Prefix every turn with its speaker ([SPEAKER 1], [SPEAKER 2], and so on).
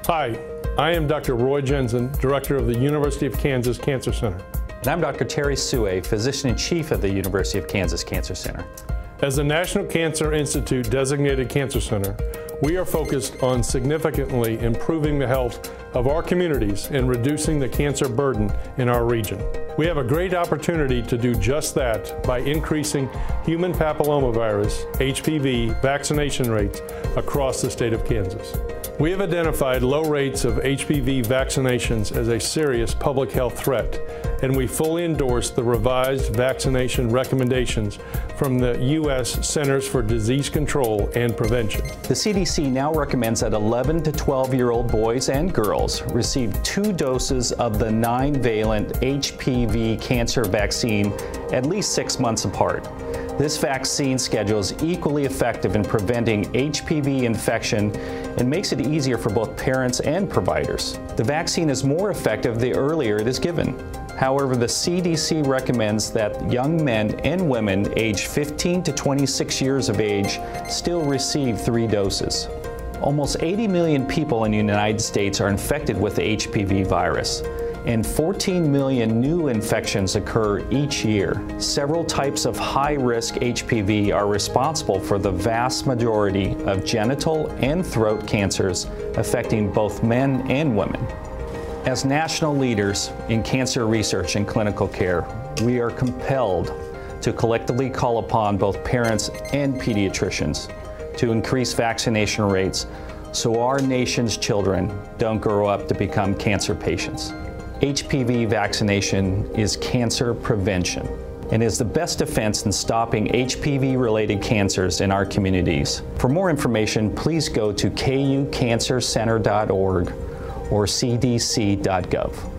[SPEAKER 1] Hi, I am Dr. Roy Jensen, Director of the University of Kansas Cancer Center.
[SPEAKER 2] And I'm Dr. Terry Sue, Physician-in-Chief of the University of Kansas Cancer Center.
[SPEAKER 1] As the National Cancer Institute designated cancer center, we are focused on significantly improving the health of our communities and reducing the cancer burden in our region. We have a great opportunity to do just that by increasing human papillomavirus, HPV, vaccination rates across the state of Kansas. We have identified low rates of HPV vaccinations as a serious public health threat, and we fully endorse the revised vaccination recommendations from the U.S. Centers for Disease Control and Prevention.
[SPEAKER 2] The CDC now recommends that 11 to 12-year-old boys and girls receive 2 doses of the 9-valent HPV cancer vaccine at least 6 months apart. This vaccine schedule is equally effective in preventing HPV infection and makes it easier for both parents and providers. The vaccine is more effective the earlier it is given. However, the CDC recommends that young men and women aged 15 to 26 years of age still receive 3 doses. Almost 80 million people in the United States are infected with the HPV virus, and 14 million new infections occur each year. Several types of high-risk HPV are responsible for the vast majority of genital and throat cancers affecting both men and women. As national leaders in cancer research and clinical care, we are compelled to collectively call upon both parents and pediatricians to increase vaccination rates so our nation's children don't grow up to become cancer patients. HPV vaccination is cancer prevention and is the best defense in stopping HPV-related cancers in our communities. For more information, please go to kucancercenter.org or cdc.gov.